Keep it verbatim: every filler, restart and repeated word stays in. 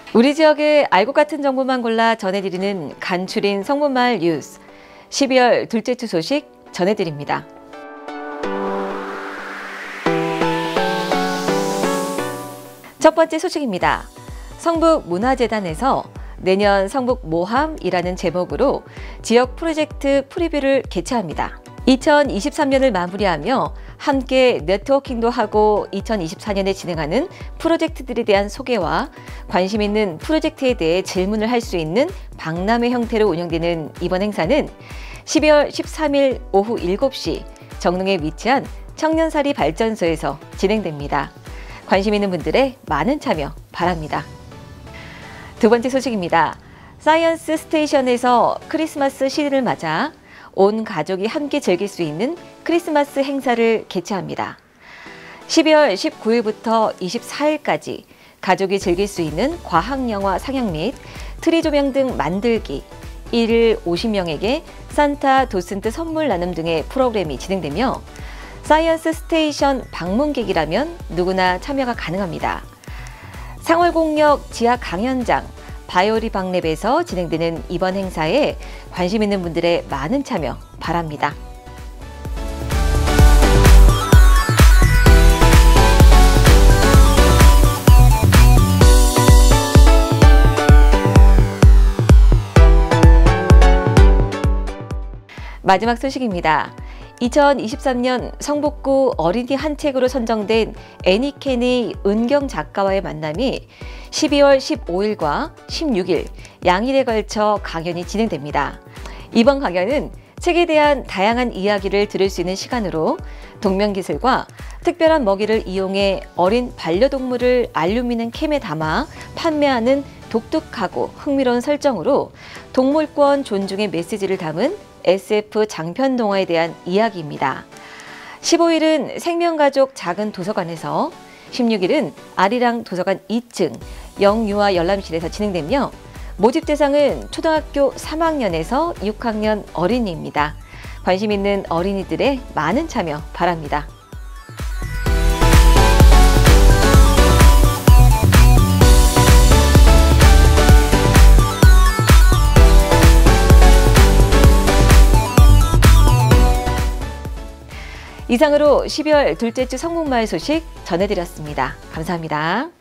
우리 지역의 알고 같은 정보만 골라 전해드리는 간추린 성문마을 뉴스. 십이월 둘째 주 소식 전해드립니다. 첫 번째 소식입니다. 성북문화재단에서 내년 성북모함이라는 제목으로 지역 프로젝트 프리뷰를 개최합니다. 이천이십삼 년을 마무리하며 함께 네트워킹도 하고 이천이십사 년에 진행하는 프로젝트들에 대한 소개와 관심 있는 프로젝트에 대해 질문을 할 수 있는 박람회 형태로 운영되는 이번 행사는 십이월 십삼 일 오후 일곱 시 정릉에 위치한 청년사리 발전소에서 진행됩니다. 관심 있는 분들의 많은 참여 바랍니다. 두 번째 소식입니다. 사이언스 스테이션에서 크리스마스 시즌을 맞아 온 가족이 함께 즐길 수 있는 크리스마스 행사를 개최합니다. 십이월 십구 일부터 이십사 일까지 가족이 즐길 수 있는 과학영화 상영 및 트리 조명 등 만들기, 일 오십 명에게 산타 도슨트 선물 나눔 등의 프로그램이 진행되며 사이언스 스테이션 방문객이라면 누구나 참여가 가능합니다. 상월공역 지하 강연장 바이오리 박랩에서 진행되는 이번 행사에 관심 있는 분들의 많은 참여 바랍니다. 마지막 소식입니다. 이천이십삼 년 성북구 어린이 한 책으로 선정된 애니캔의 은경 작가와의 만남이 십이월 십오 일과 십육 일 양일에 걸쳐 강연이 진행됩니다. 이번 강연은 책에 대한 다양한 이야기를 들을 수 있는 시간으로 동명기술과 특별한 먹이를 이용해 어린 반려동물을 알루미늄 캔에 담아 판매하는 독특하고 흥미로운 설정으로 동물권 존중의 메시지를 담은 에스에프 장편 동화에 대한 이야기입니다. 십오 일은 생명가족 작은 도서관에서, 십육 일은 아리랑 도서관 이 층 영유아 열람실에서 진행되며 모집 대상은 초등학교 삼 학년에서 육 학년 어린이입니다. 관심 있는 어린이들의 많은 참여 바랍니다. 이상으로 십이월 둘째 주 성북마을 소식 전해드렸습니다. 감사합니다.